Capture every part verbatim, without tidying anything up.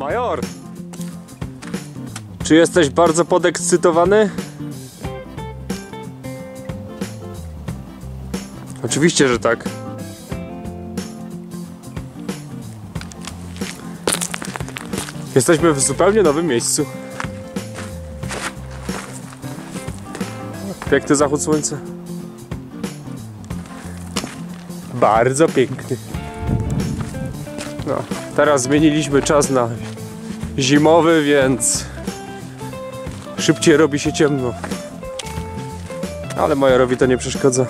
Major! Czy jesteś bardzo podekscytowany? Oczywiście, że tak. Jesteśmy w zupełnie nowym miejscu. Piękny zachód słońca. Bardzo piękny. No, teraz zmieniliśmy czas na zimowy, więc szybciej robi się ciemno. Ale Majorowi to nie przeszkadza.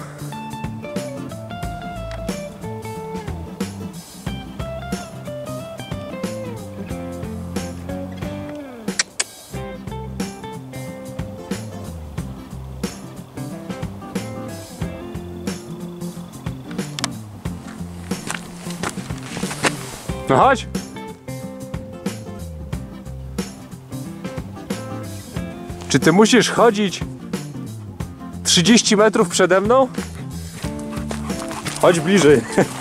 No chodź! Czy ty musisz chodzić trzydzieści metrów przede mną? Chodź bliżej.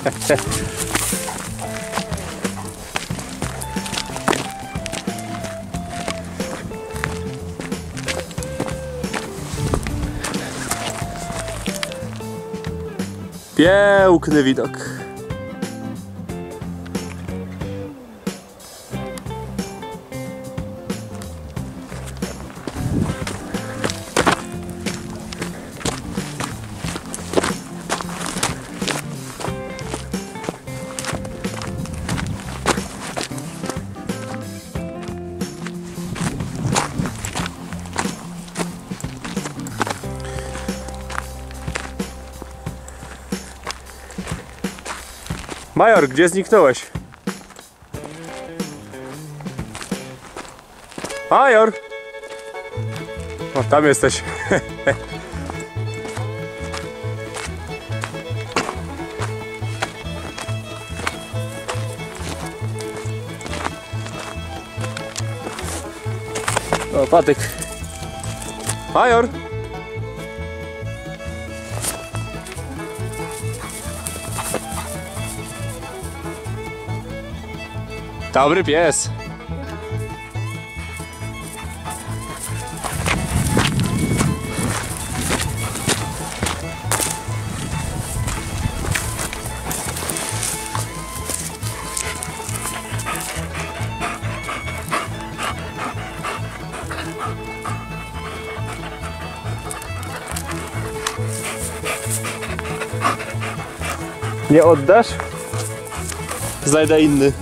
Piękny widok. Major, gdzie zniknąłeś? Major! O, tam jesteś. O, patyk. Major! Dobry pies. Nie oddasz? Znajdę inny.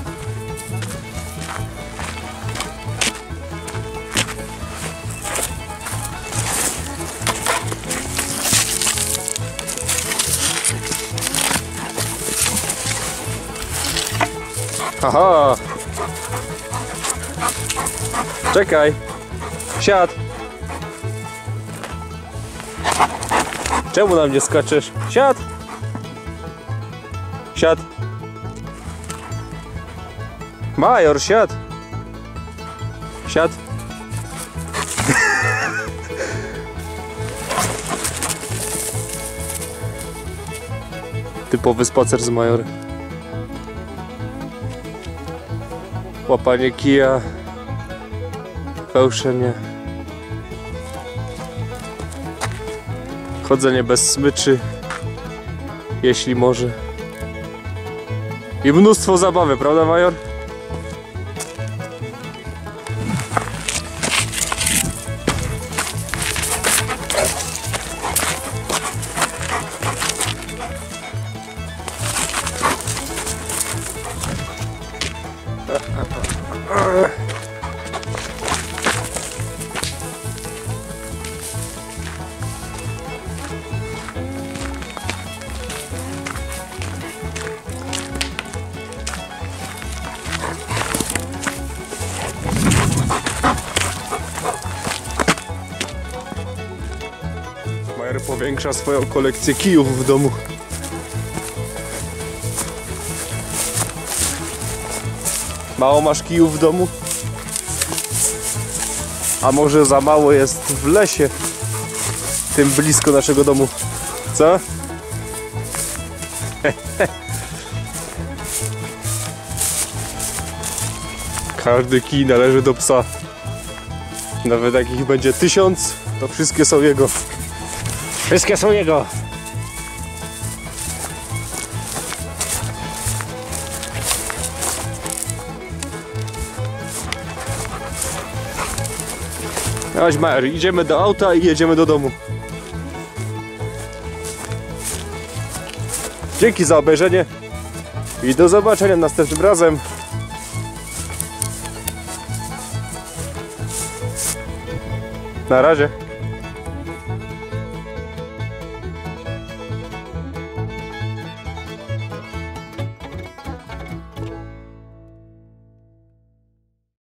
Aha! Czekaj! Siad! Czemu na mnie skaczesz? Siad! Siad! Major, siad! Siad! Typowy spacer z Majorem. Łapanie kija, pełszenie, chodzenie bez smyczy, jeśli może, i mnóstwo zabawy, prawda, Major? Major powiększa swoją kolekcję kijów w domu. Mało masz kijów w domu? A może za mało jest w lesie, tym blisko naszego domu? Co? Każdy kij należy do psa. Nawet jak ich będzie tysiąc, to wszystkie są jego. Wszystkie są jego. Chodź Mary, idziemy do auta i jedziemy do domu. Dzięki za obejrzenie i do zobaczenia następnym razem. Na razie.